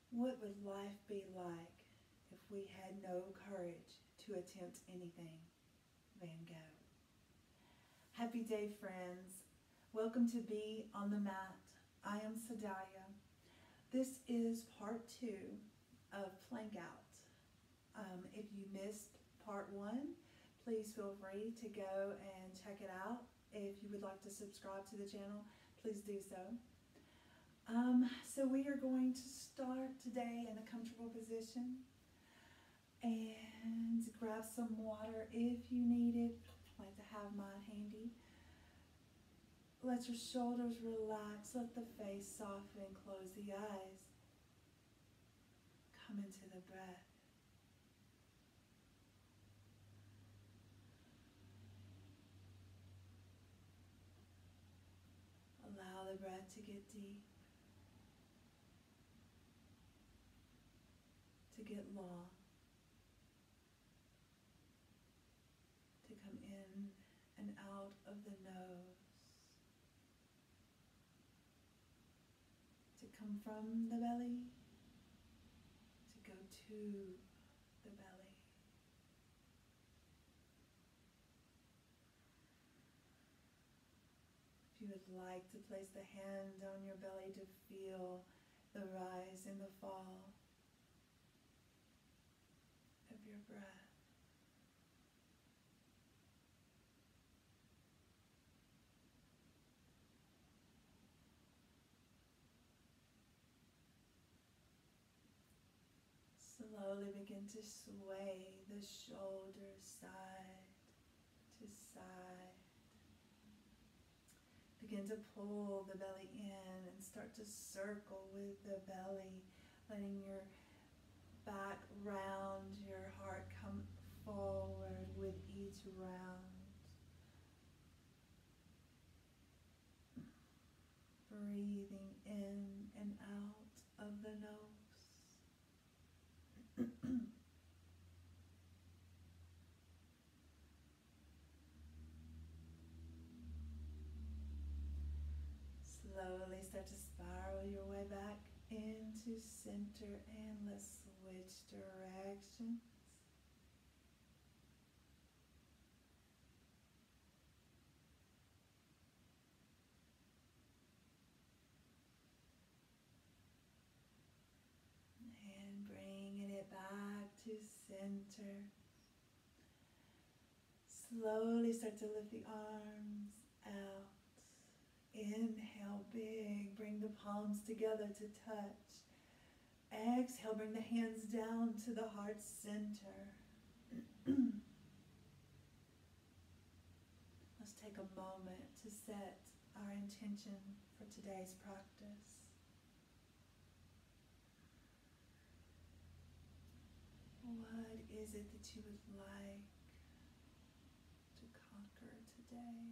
What would life be like if we had no courage to attempt anything? Van Gogh. Happy day, friends. Welcome to Be on the Mat. I am Sedalia. This is part 2 of Plank Out. If you missed part 1, please feel free to go and check it out. If you would like to subscribe to the channel, please do so. So we are going to start today in a comfortable position and grab some water if you need it. I like to have mine handy. Let your shoulders relax, let the face soften, close the eyes. Come into the breath. Allow the breath to get deep, to get long, to come in and out of the nose, to come from the belly, to go to the belly. If you would like to place the hand on your belly to feel the rise and the fall of your breath. Slowly begin to sway the shoulders side to side. Begin to pull the belly in and start to circle with the belly, letting your back round, your heart come forward with each round. Breathing in and out of the nose. Slowly start to spiral your way back into center, and let's switch directions. And bringing it back to center. Slowly start to lift the arms out. Inhale big, bring the palms together to touch. Exhale, bring the hands down to the heart center. Let's take a moment to set our intention for today's practice. What is it that you would like to conquer today?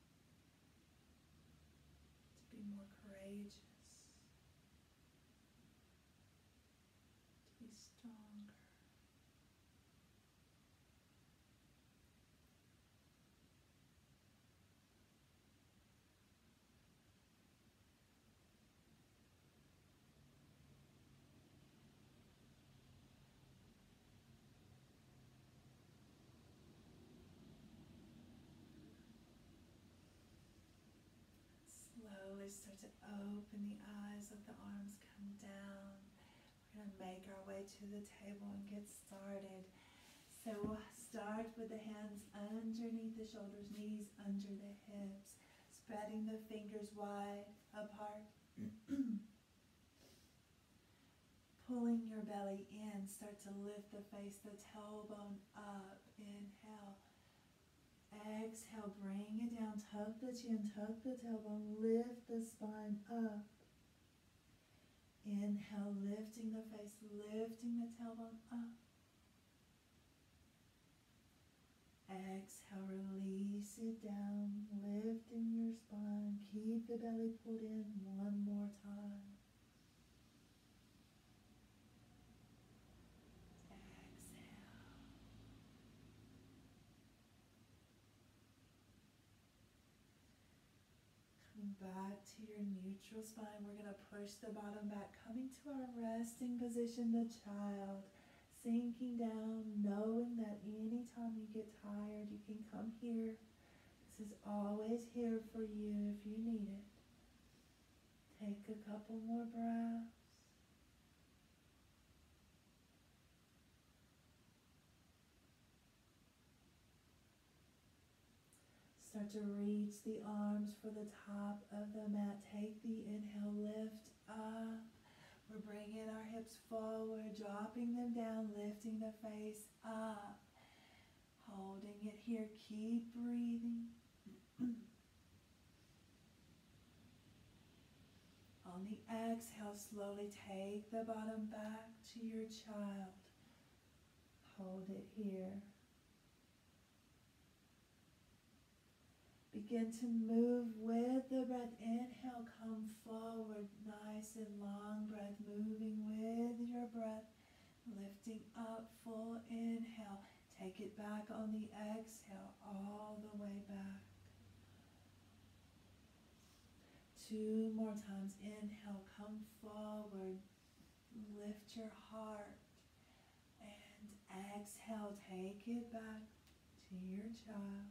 To be more courageous, to be stronger. Slowly start to open the eyes, let the arms come down. We're going to make our way to the table and get started. So we'll start with the hands underneath the shoulders, knees under the hips, spreading the fingers wide apart. Pulling your belly in, start to lift the face, the tailbone up. Inhale. Exhale, bring it down, tuck the chin, tuck the tailbone, lift the spine up. Inhale, lifting the face, lifting the tailbone up. Exhale, release it down, lifting your spine. Keep the belly pulled in one more time. Coming back to your neutral spine. We're going to push the bottom back, coming to our resting position, the child. Sinking down, knowing that anytime you get tired, you can come here. This is always here for you if you need it. Take a couple more breaths. Start to reach the arms for the top of the mat. Take the inhale, lift up. We're bringing our hips forward, dropping them down, lifting the face up. Holding it here. Keep breathing. On the exhale, slowly take the bottom back to your child. Hold it here. Begin to move with the breath. Inhale, come forward. Nice and long breath. Moving with your breath. Lifting up, full inhale. Take it back on the exhale, all the way back. 2 more times. Inhale, come forward. Lift your heart. And exhale, take it back to your child.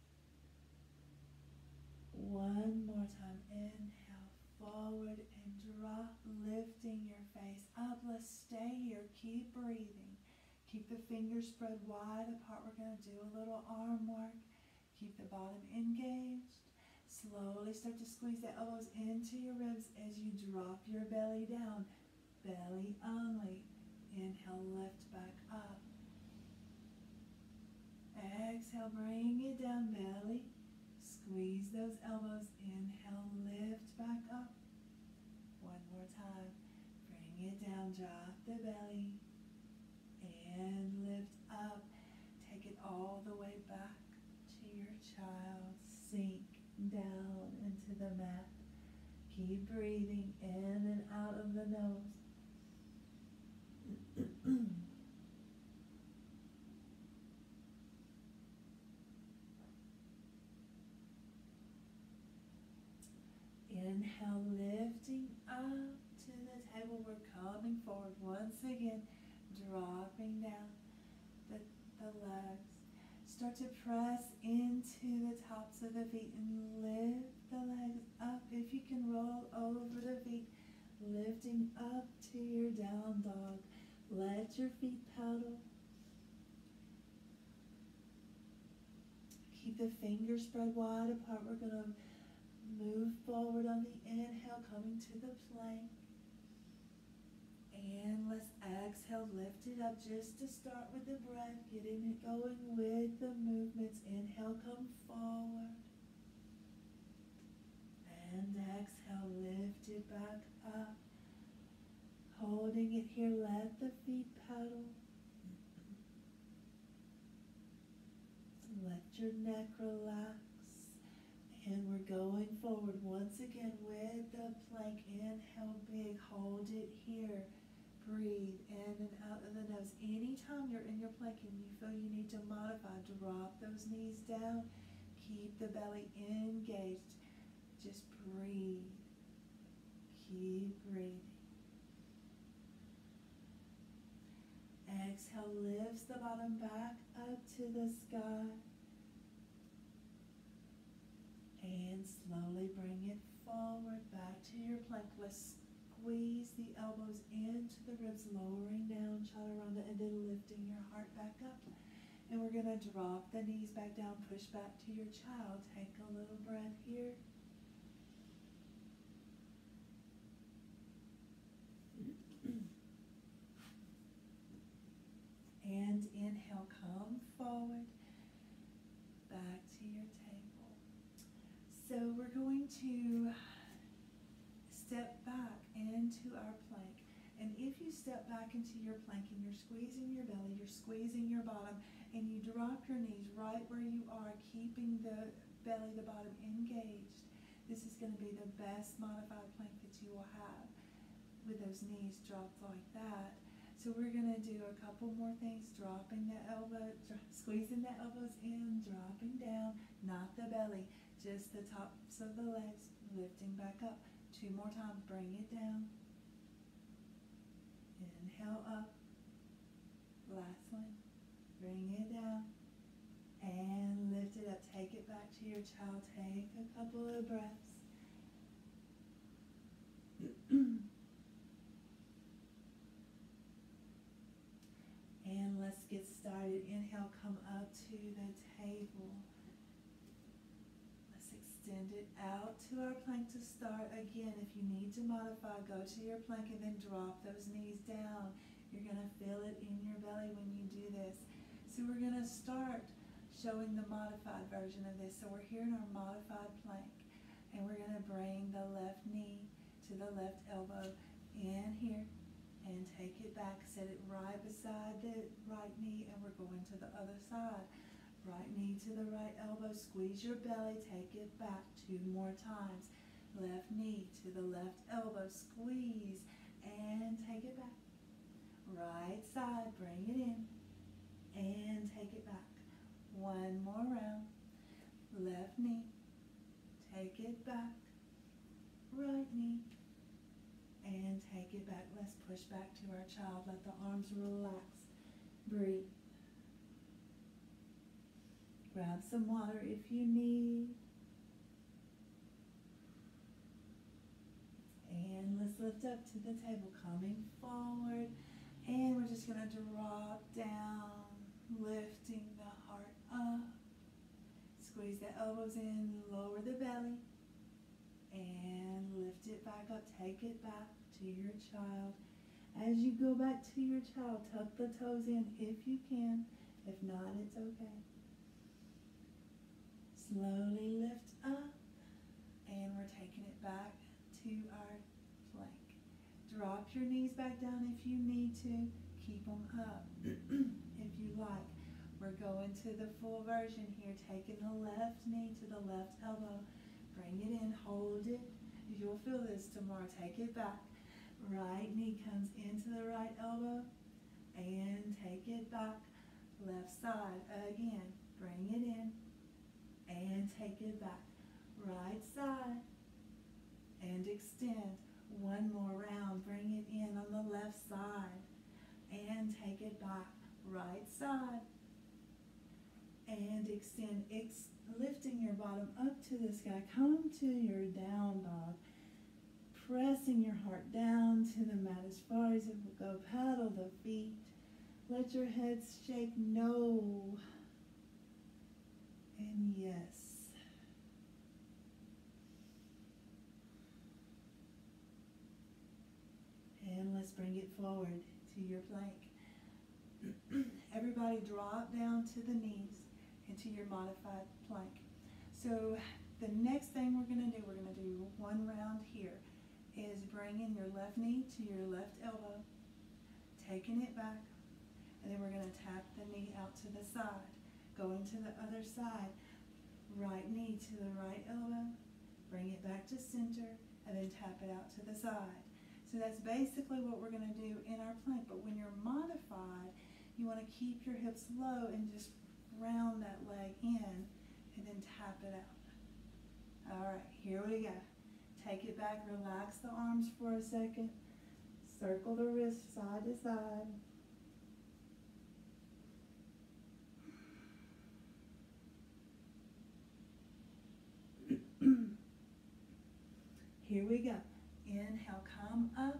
1 more time. Inhale, forward and drop, lifting your face up. Let's stay here. Keep breathing. Keep the fingers spread wide apart. We're going to do a little arm work. Keep the bottom engaged. Slowly start to squeeze the elbows into your ribs as you drop your belly down. Belly only. Inhale, lift back up. Exhale, bring it down, belly. Squeeze those elbows. Inhale, lift back up. 1 more time. Bring it down, drop the belly. And lift up. Take it all the way back to your child. Sink down into the mat. Keep breathing in and out of the nose. Inhale, lifting up to the table. We're coming forward once again, dropping down the legs. Start to press into the tops of the feet and lift the legs up. If you can, roll over the feet, lifting up to your down dog. Let your feet pedal. Keep the fingers spread wide apart. We're going to move forward on the inhale, coming to the plank. And let's exhale, lift it up just to start with the breath, getting it going with the movements. Inhale, come forward. And exhale, lift it back up. Holding it here, let the feet pedal. Let your neck relax. And we're going forward once again with the plank. Inhale big, hold it here. Breathe in and out of the nose. Anytime you're in your plank and you feel you need to modify, drop those knees down. Keep the belly engaged. Just breathe. Keep breathing. Exhale, lifts the bottom back up to the sky. And slowly bring it forward back to your plank. Let's squeeze the elbows into the ribs, lowering down chaturanga, and then lifting your heart back up. And we're going to drop the knees back down, push back to your child. Take a little breath here. And inhale, come forward, back to your table. So we're going to step back into our plank. And if you step back into your plank and you're squeezing your belly, you're squeezing your bottom, and you drop your knees right where you are, keeping the belly, the bottom engaged, this is going to be the best modified plank that you will have with those knees dropped like that. So we're going to do a couple more things, dropping the elbow, squeezing the elbows in, dropping down, not the belly, just the tops of the legs, lifting back up. 2 more times, bring it down. Inhale up. Last one. Bring it down. And lift it up. Take it back to your child. Take a couple of breaths. And let's get started. Inhale, come up to the table. Let's extend it out to our plank to start. Again, if you need to modify, go to your plank and then drop those knees down. You're going to feel it in your belly when you do this. So we're going to start showing the modified version of this. So we're here in our modified plank, and we're going to bring the left knee to the left elbow in here and take it back. Set it right beside the right knee, and we're going to the other side. Right knee to the right elbow. Squeeze your belly. Take it back 2 more times. Left knee to the left elbow. Squeeze and take it back. Right side. Bring it in and take it back. 1 more round. Left knee. Take it back. Right knee. And take it back. Let's push back to our child. Let the arms relax. Breathe. Grab some water if you need. And let's lift up to the table, coming forward. And we're just going to drop down, lifting the heart up. Squeeze the elbows in, lower the belly. And lift it back up. Take it back to your child. As you go back to your child, tuck the toes in if you can. If not, it's okay. Slowly lift up. And we're taking it back to our plank. Drop your knees back down if you need to. Keep them up if you like. We're going to the full version here. Taking the left knee to the left elbow. Bring it in, hold it. You'll feel this tomorrow. Take it back. Right knee comes into the right elbow and take it back. Left side again. Bring it in and take it back. Right side and extend. 1 more round. Bring it in on the left side and take it back. Right side and extend. Lifting your bottom up to the sky. Come to your down dog. Pressing your heart down to the mat as far as it will go. Paddle the feet. Let your head shake no and yes. And let's bring it forward to your plank. Everybody drop down to the knees into your modified plank. So the next thing we're going to do 1 round here, is bringing your left knee to your left elbow, taking it back, and then we're going to tap the knee out to the side. Going to the other side, right knee to the right elbow, bring it back to center, and then tap it out to the side. So that's basically what we're going to do in our plank. But when you're modified, you want to keep your hips low and just round that leg in and then tap it out. All right, here we go. Take it back, relax the arms for a second. Circle the wrists side to side. Here we go. Inhale, come up.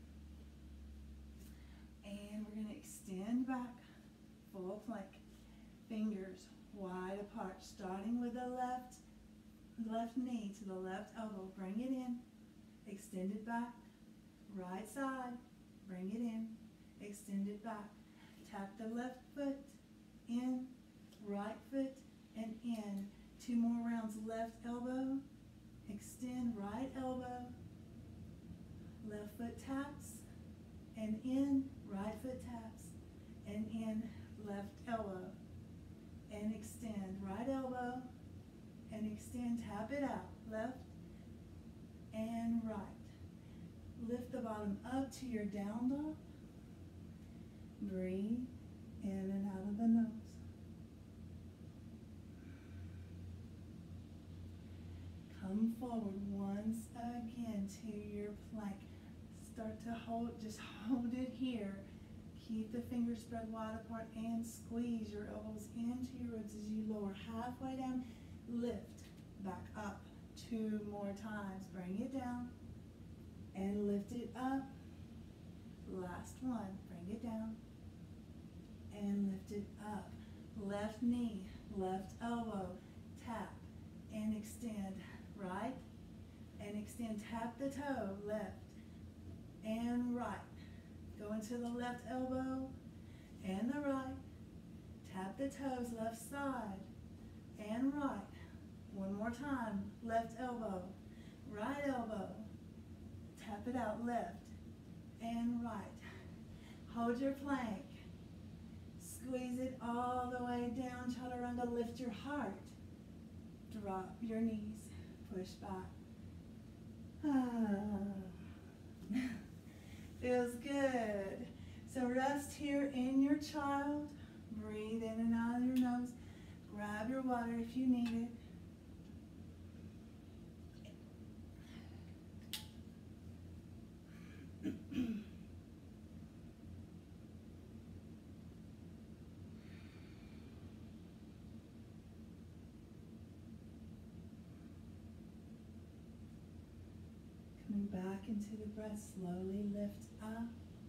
And we're going to extend back, full plank. Fingers wide apart, starting with the left knee to the left elbow. Bring it in, extend it back. Right side, bring it in, extend it back. Tap the left foot in, right foot and in. 2 more rounds. Left elbow, extend, right elbow. Left foot taps and in, right foot taps and in, left elbow. And extend, right elbow, and extend, tap it out, left and right. Lift the bottom up to your down dog. Breathe in and out of the nose. Come forward once again to your plank. Start to hold, just hold it here. Keep the fingers spread wide apart and squeeze your elbows into your ribs as you lower halfway down. Lift back up 2 more times. Bring it down and lift it up. Last one. Bring it down and lift it up. Left knee, left elbow, tap and extend. Right and extend. Tap the toe, left and right. Go into the left elbow and the right. Tap the toes, left side and right. One more time. Left elbow, right elbow. Tap it out, left and right. Hold your plank. Squeeze it all the way down. Chaturanga, lift your heart. Drop your knees. Push back. Feels good. So rest here in your child. Breathe in and out of your nose. Grab your water if you need it. Coming back into the breath, slowly lift up.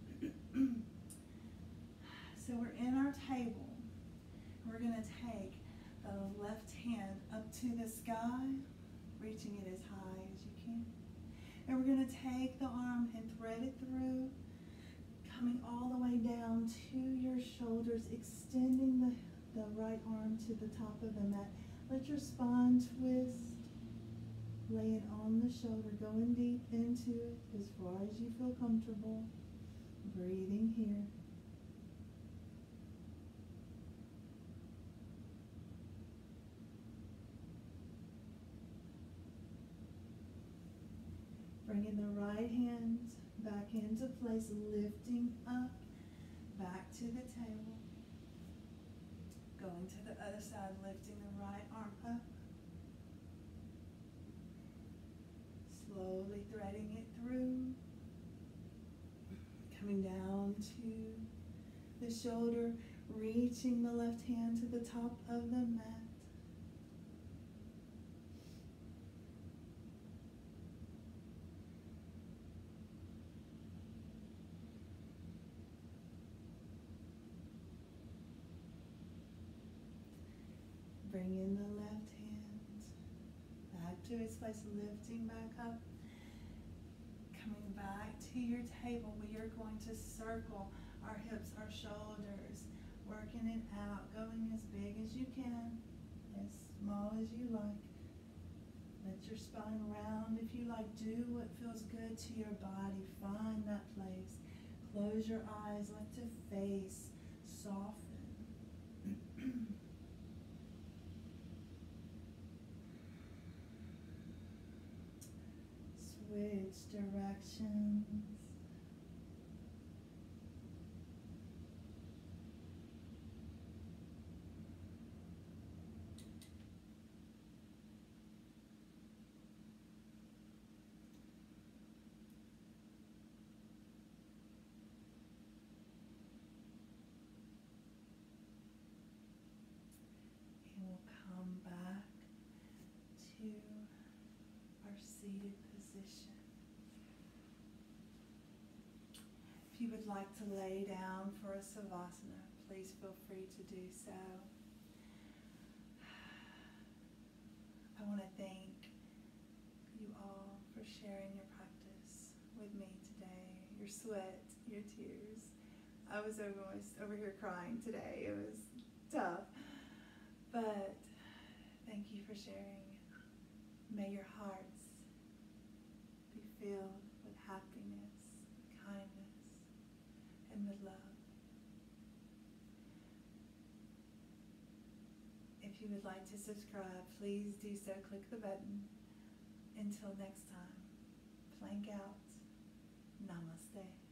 So we're in our table. We're going to take the left hand up to the sky, reaching it as high as you can. And we're going to take the arm and thread it through, coming all the way down to your shoulders, extending the right arm to the top of the mat. Let your spine twist. Lay it on the shoulder, going deep into it as far as you feel comfortable. Breathing here. Bringing the right hand back into place, lifting up, back to the table. Going to the other side, lifting the right arm up. Slowly threading it through. Coming down to the shoulder, reaching the left hand to the top of the mat. Bring in the left hand back to its place, lifting back up. Coming back to your table, we are going to circle our hips, our shoulders, working it out, going as big as you can, as small as you like. Let your spine round if you like. Do what feels good to your body. Find that place. Close your eyes. Let the face soften. Switch directions. And we'll come back to our seated position. If you would like to lay down for a savasana, please feel free to do so. I want to thank you all for sharing your practice with me today. Your sweat, your tears. I was over here crying today. It was tough. But thank you for sharing. May your hearts be filled with happiness, kindness, and with love. If you would like to subscribe, please do so. Click the button. Until next time, plank out. Namaste.